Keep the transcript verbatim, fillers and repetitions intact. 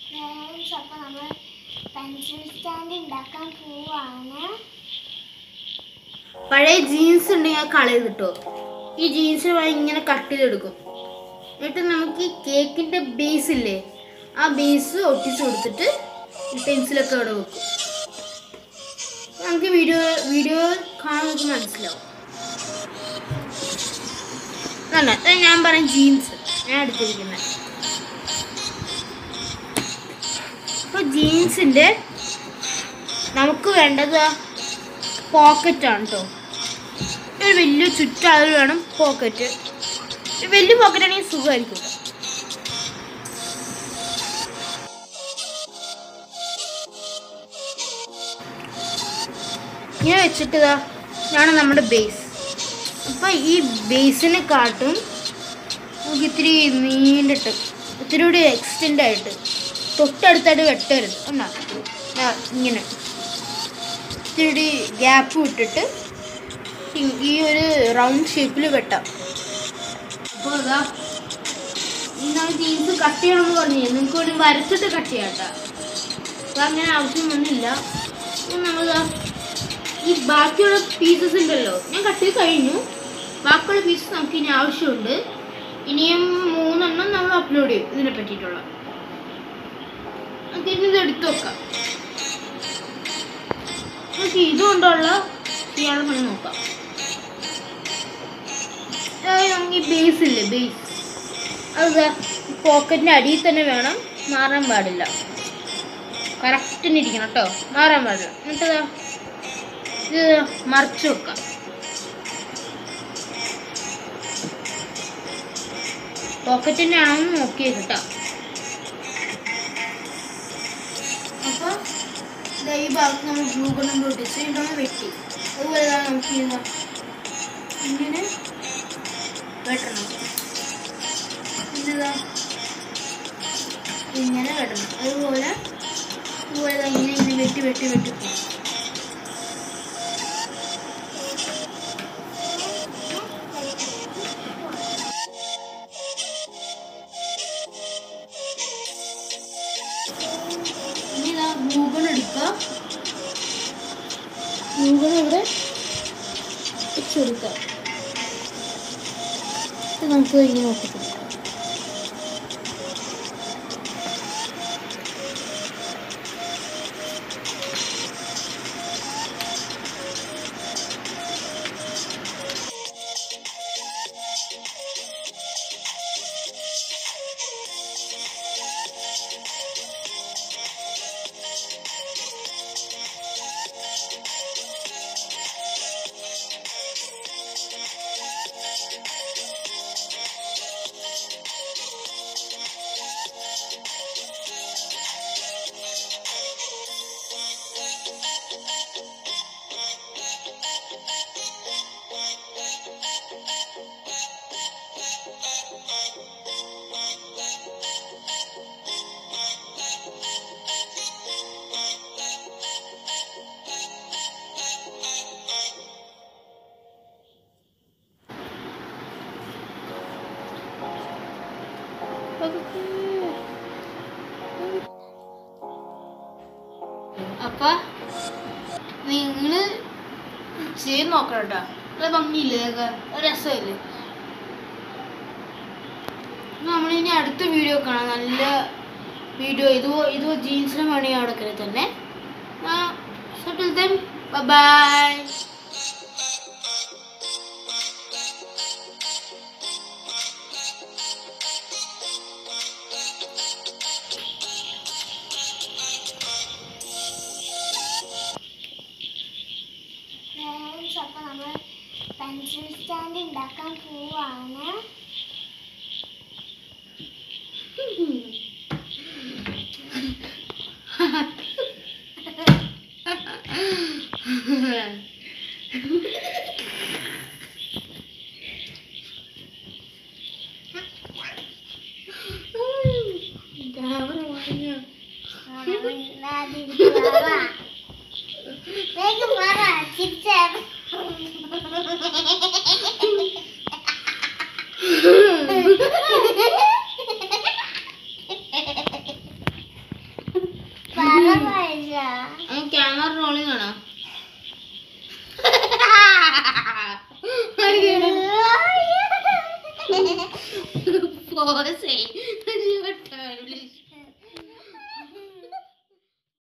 അപ്പോൾ നമ്മൾ pencil stand ഉണ്ടാക്കാൻ പോവാണ്. പഴയ ജീൻസ് ഉണ്ടെങ്കിൽ കളയത് കിട്ടോ. ഈ ജീൻസ് ഇങ്ങനെ കട്ട് ചെയ്തെടുക്കും. എന്നിട്ട് നമുക്ക് ഈ കേക്കിൻ്റെ ബേസ് ഇല്ലേ, ആ ബേസ് ഒട്ടിച്ച് കൊടുത്തിട്ട് പെൻസിലൊക്കെ അവിടെ വെക്കും. നമുക്ക് വീഡിയോ വീഡിയോ കാണുമ്പോൾ മനസ്സിലാവും. അല്ല ഞാൻ പറയും ജീൻസ് ഞാൻ എടുത്തിരിക്കുന്നത്. അപ്പോൾ ജീൻസിൻ്റെ നമുക്ക് വേണ്ടത് പോക്കറ്റാണ് കേട്ടോ. ഒരു വലിയ ചുറ്റളവ് വേണം പോക്കറ്റ്. വലിയ പോക്കറ്റ് ആണെങ്കിൽ സുഖമായിരിക്കും. ഇങ്ങനെ വെച്ചിട്ട് ഇതാ ഇതാണ് നമ്മുടെ ബേസ്. അപ്പം ഈ ബേസിനെ കാട്ടും നമുക്ക് ഇത്തിരി നീണ്ടിട്ട് ഇത്തിരി കൂടി എക്സ്റ്റെൻഡ് ആയിട്ട് തൊട്ടടുത്തായിട്ട് വെട്ടരുത്. എന്നാ ഇങ്ങനെ ഇത്തിരി ഗ്യാപ്പ് വിട്ടിട്ട് ഈ ഒരു റൗണ്ട് ഷേപ്പിൽ വെട്ടാം. അപ്പോൾ അതാ ഇന്നാണ് ജീൻസ് കട്ട് ചെയ്യണമെന്ന് പറഞ്ഞു. നിങ്ങൾക്ക് വേണ്ടി വരച്ചിട്ട് കട്ട് ചെയ്യാം കേട്ടോ. അപ്പം അങ്ങനെ ആവശ്യമൊന്നുമില്ല. നമ്മളിതാ ഈ ബാക്കിയുള്ള പീസസ് ഉണ്ടല്ലോ, ഞാൻ കട്ട് ചെയ്ത് കഴിഞ്ഞു. ബാക്കിയുള്ള പീസസ് നമുക്ക് ഇനി ആവശ്യമുണ്ട്. ഇനിയും മൂന്നെണ്ണം നമ്മൾ അപ്ലോഡ് ചെയ്യും ഇതിനെ പറ്റിയിട്ടുള്ള. നമുക്ക് ഇനി ഇത് എടുത്തു വെക്കാം. നമുക്ക് ഇതുകൊണ്ടുള്ള ചെയ്യാൻ പണി നോക്കാം. നമുക്ക് ഈ ബേസ് ഇല്ലേ, ബേസ് അത് പോക്കറ്റിൻ്റെ അടിയിൽ തന്നെ വേണം, മാറാൻ പാടില്ല. കറക്റ്റിന് ഇരിക്കണം കേട്ടോ, മാറാൻ പാടില്ല. എന്നിട്ടതാ ഇത് മറിച്ച് വെക്കാം. പോക്കറ്റിൻ്റെ ആണെന്ന് നോക്കിയേ കേട്ടോ. അപ്പോൾ ഈ ഭാഗത്ത് നമ്മൾ ഗ്ലൂ ഗൺ ഒട്ടിച്ച് ഇതൊന്ന് വെട്ടി. അതുപോലെ നമുക്ക് ഇങ്ങനെ വെട്ടണം. ഇതാ ഇങ്ങനെ വെട്ടണം. അതുപോലെ അതുപോലെ ഇങ്ങനെ ഇങ്ങനെ വെട്ടി വെട്ടി വെട്ടി പോകും. ഇനി ഇതാ ഗ്ലൂഗൺ എടുക്കുക. ഗ്ലൂഗൺ ഇവിടെ വെച്ചെടുക്കുക. നമുക്ക് ഇങ്ങനെ ഒട്ടിക്കാം. അപ്പൊ നിങ്ങള് ചെയ്ത് നോക്കണം കേട്ടോ. നല്ല ഭംഗിയില്ലേ, ഇതൊക്കെ രസമില്ലേ? നമ്മളിനി അടുത്ത വീഡിയോ കാണാം. നല്ല വീഡിയോ. ഇത് ഇത് ജീൻസിന് പണി അവിടെ തന്നെ. ബൈ. അപ്പോൾ നമ്മൾ പെൻസിൽ സ്റ്റാൻഡ് ഉണ്ടാക്കാൻ പോവാണ്. വേഗം പറ ചിരിച്ചേ. റോളിംഗ് ആണോ? Pause.